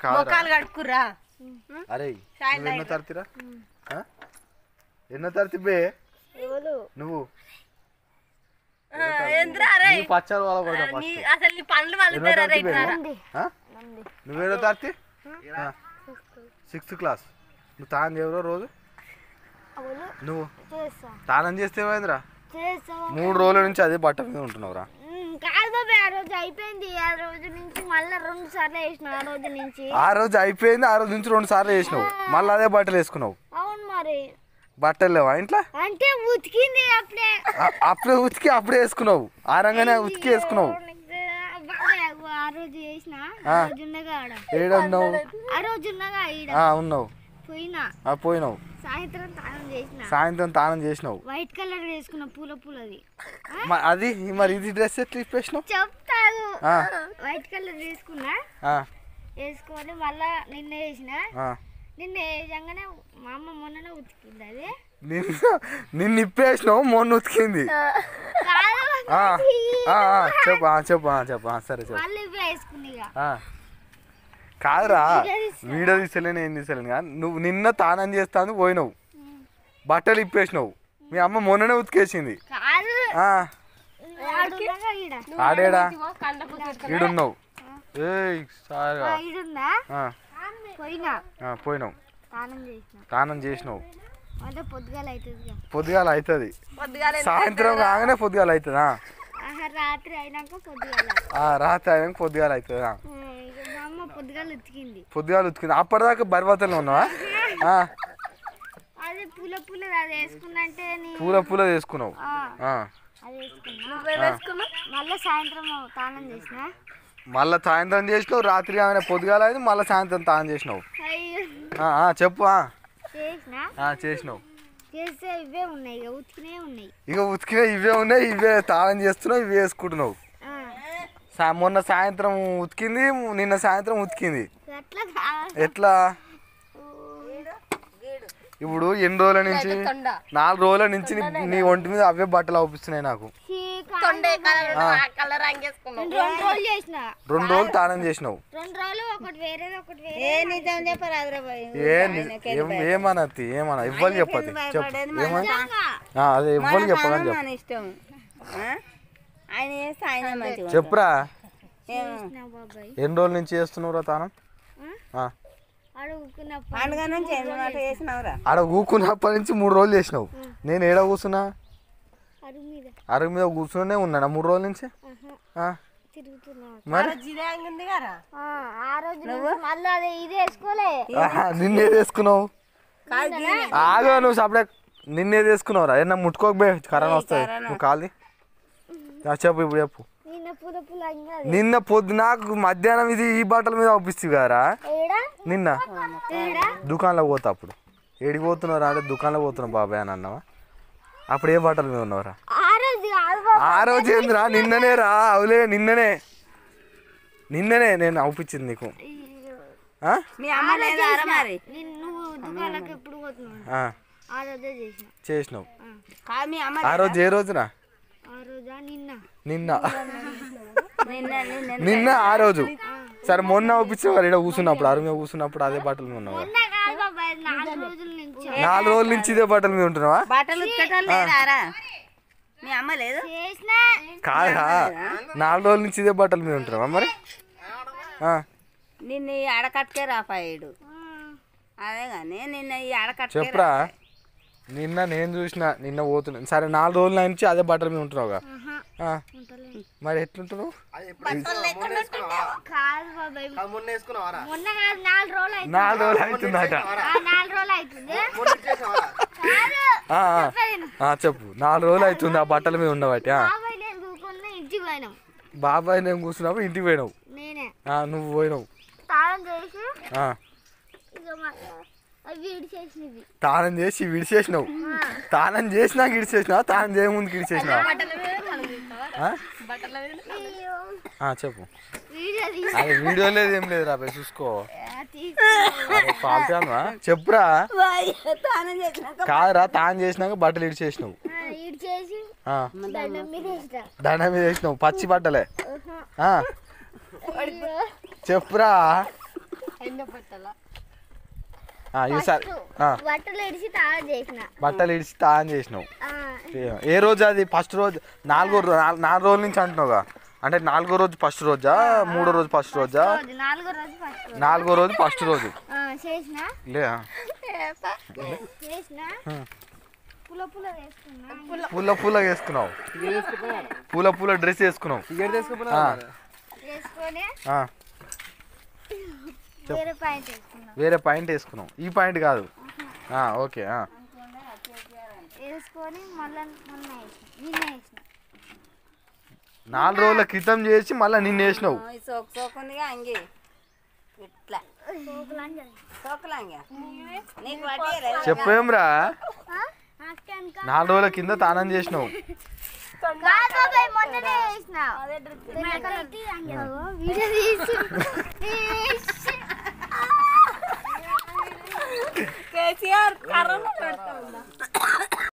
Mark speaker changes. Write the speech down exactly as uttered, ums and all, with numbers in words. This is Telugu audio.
Speaker 1: మొక్కలు కడుక్కురా.
Speaker 2: అరే ఎన్నో తరతిరా ఎన్నో తరతి బే నువ్వు పచ్చారు నువ్వేదో తరతి సిక్స్త్ క్లాస్. నువ్వు తాను ఎవరో రోజు నువ్వు తానం చేస్తే ఏమైందిరా? మూడు రోజుల నుంచి అదే బట్ట మీద ఉంటున్నావురా.
Speaker 3: ఆ రోజు అయిపోయింది ఆ రోజు నుంచి మళ్ళీ రెండు సార్లు వేసిన ఆ రోజు నుంచి
Speaker 2: ఆ రోజు అయిపోయింది ఆ రోజు నుంచి రెండు సార్లు వేసినావు మళ్ళీ అదే బట్టలు వేసుకున్నావు.
Speaker 3: అవును మరి
Speaker 2: బట్టలు లేవా ఇంట్లో?
Speaker 3: అంటే ఉతికింది అప్పుడే
Speaker 2: అప్పుడే ఉతికి అప్పుడే వేసుకున్నావు. ఆ రంగానే ఉతికి వేసుకున్నావు.
Speaker 3: ఆ రోజు వేసిన
Speaker 2: ఏడున్నావు?
Speaker 3: ఆ రోజు ఉన్నగా
Speaker 2: ఉన్నావు
Speaker 3: పోయినా
Speaker 2: పోయినావు.
Speaker 3: సాయంత్రం తానం చేసిన
Speaker 2: సాయంత్రం తానం చేసినావు.
Speaker 3: వైట్ కలర్ వేసుకున్న పూల పూలది
Speaker 2: అది మరి ఇది డ్రెస్ ఎట్లా ఇప్పేసినావు
Speaker 3: చెప్తాను. వైట్ కలర్ వేసుకున్నా వేసుకొని మళ్ళా నిన్న వేసిన నిన్న వేసంగానే మా అమ్మ మొన్ననే ఉతికింది. అది
Speaker 2: నిన్న నిన్న ఇప్పేసినావు మొన్న ఉతికింది. చెప్పు చెప్పు చెప్పు సరే చెప్పు.
Speaker 3: మళ్ళీ వేసుకుని
Speaker 2: కాదురా వీడియో తీసలేను ఏం తీసలేను కానీ నువ్వు నిన్న తానం చేస్తాను పోయినావు బట్టలు ఇప్పేసినావు. మీ అమ్మ మొన్ననే ఉతికేసింది. ఆడేడా ఈడున్నావు? పోయినావు తానం చేసినావు. పొద్దుగాల అవుతుంది సాయంత్రం కాగానే పొద్దుగాల అవుతుందా?
Speaker 3: రాత్రి అయినాక పొద్దుగాల
Speaker 2: రాత్రి అయినాక పొద్దుగాల అవుతుందా?
Speaker 3: పొద్దుగాల ఉతికింది
Speaker 2: పొద్దుగాల ఉతికింది. అప్పటిదాకా బర్వాతలో ఉన్నావా? పూల పూల వేసుకున్నావు.
Speaker 3: మళ్ళీ సాయంత్రం తానం చేసిన
Speaker 2: మళ్ళీ సాయంత్రం చేసినావు. రాత్రి ఆమె పొద్దుగాల అయింది మళ్ళీ సాయంత్రం తానం చేసినావు. చెప్పు చేసినావు.
Speaker 3: ఇవే ఉన్నాయి ఉతికినే ఉన్నాయి
Speaker 2: ఇక ఉతికినా ఇవే ఉన్నాయి ఇవే తానం చేస్తున్నావు ఇవే వేసుకుంటున్నావు. మొన్న సాయంత్రం ఉతికింది నిన్న సాయంత్రం ఉతికింది. ఎట్లా ఇప్పుడు ఎన్ని రోజుల నుంచి నాలుగు రోజుల నుంచి నీ ఒంటి మీద అవే బట్టలు అవుపిస్తున్నాయి నాకు. రెండు రోజులు తానం చేసినావు. ఏమనతి ఏమన్నా ఇవ్వాలి చెప్పది చెప్పు ఏమన్నా అదే ఇవ్వాలి చెప్పదని చెప్పు చెప్పురా. ఎన్ని రోజుల నుంచి చేస్తున్నావురా తానం? ఆడ ఊకున్నప్పటి నుంచి మూడు రోజులు చేసినావు. నేను ఏడ కూర్చున్నా? అరుగు మీద కూర్చునే ఉన్నానా మూడు రోజుల నుంచి? మరి నిన్నేది వేసుకున్నావు? ఆగా నువ్వు సపడే నిన్నేది వేసుకున్నావురా? ఏమన్నా ముట్టుకోకపోయి కరోనా వస్తుంది. నువ్వు కాలి చెప్పు ఇప్పుడు చెప్పు. నిన్న పొద్దు నాకు మధ్యాహ్నం ఇది ఈ బట్టల మీద పంపిస్తుంది కదరా? నిన్న దుకాణంలో పోతా అప్పుడు ఏడికి పోతున్నారా అంటే దుకాణంలో పోతున్నావు బాబాయ్ అని అన్నావా? అప్పుడు ఏ బట్టల మీద ఉన్నావురా? ఆ రోజు ఏందిరా? నిన్ననే రా అవులే నిన్ననే నిన్ననే నేను అవుపించింది నీకు. చేసినావు. ఆ రోజు ఏ రోజునా? నిన్న నిన్న ఆ రోజు సరే మొన్న అవుపించిన వారు ఇక్కడ కూర్చున్నప్పుడు అరుగు మీద కూర్చున్నప్పుడు అదే బట్టల మీద ఉన్నావా? నాలుగు రోజుల నుంచి ఇదే బట్టల మీద ఉంటున్నావా? కాదా నాలుగు రోజుల నుంచి ఇదే బట్టల మీద ఉంటున్నావా? మరి
Speaker 4: నిన్న ఈ అడకట్టుకే రాపాడు అదే కానీ నిన్న ఈ అడకట్టు
Speaker 2: చెప్పురా. నిన్న నేను చూసిన నిన్న పోతున్నాను సరే నాలుగు రోజుల నుంచి అదే బట్టల మీద ఉంటున్నావుగా మరి ఎట్లుంటున్నావు? నాలుగు రోజులు అవుతుందట. చెప్పు నాలుగు రోజులు అవుతుంది ఆ బట్టల మీద ఉండబట్టి. బాబాయ్ నేను కూర్చున్నప్పుడు ఇంటికి పోయినావు. నువ్వు పోయినావు తానం చేసి విడిచేసినావు. తానం చేసినాక విడిచేసినావు తానం చేయముందు విడిచేసినావు. చెప్పు. అదే వీడియో లేదు ఏం లేదు రా చూసుకో. ఫాల్తున్నా చెప్పురా. కాదురా తానం చేసినాక బట్టలు ఇడిచేసినావు. దండం మీద వేసినావు పచ్చి బట్టలే. చెప్పురా. ఈసారి
Speaker 3: బట్టలు ఇడిచి తాళం చేసిన
Speaker 2: బట్టలు ఇడిచి తాళం చేసినావు. ఏ రోజు అది? ఫస్ట్ రోజు నాలుగో రోజు నాలుగు రోజుల నుంచి అంటున్నావుగా, అంటే నాలుగో రోజు ఫస్ట్ రోజా మూడో రోజు ఫస్ట్ రోజా?
Speaker 3: నాలుగో రోజు ఫస్ట్
Speaker 2: నాలుగో రోజు ఫస్ట్ రోజు
Speaker 3: చేసిన
Speaker 2: లే
Speaker 3: చేసిన పుల్ల పుల్ల వేసుకున్నా.
Speaker 2: పూల పూల వేసుకున్నావు, పూల పూల డ్రెస్ వేసుకున్నావు.
Speaker 3: వేసుకొని
Speaker 2: ఆ,
Speaker 3: వేరే పాయింట్ వేసుకున్నా.
Speaker 2: వేరే పాయింట్ వేసుకున్నావు, ఈ పాయింట్ కాదు. ఆ, ఓకే. ఆ.
Speaker 3: వేసుకొని మళ్ళీ మొన్న వేసిన నిన్న వేసిన
Speaker 2: నాలుగు రోజుల క్రితం చేసి మళ్ళీ నిన్న వేసినావు.
Speaker 4: సోకు సోకుందిగా అంగి ఇట్లా సోకులాంగా నీకు పట్టియలే
Speaker 2: చెప్పేంరా, నాలుగు రోజుల కింద తానం చేసినావు.
Speaker 3: మొన్ననే వేసిన వీడియో తీసి
Speaker 4: కేసీఆర్ కరోనా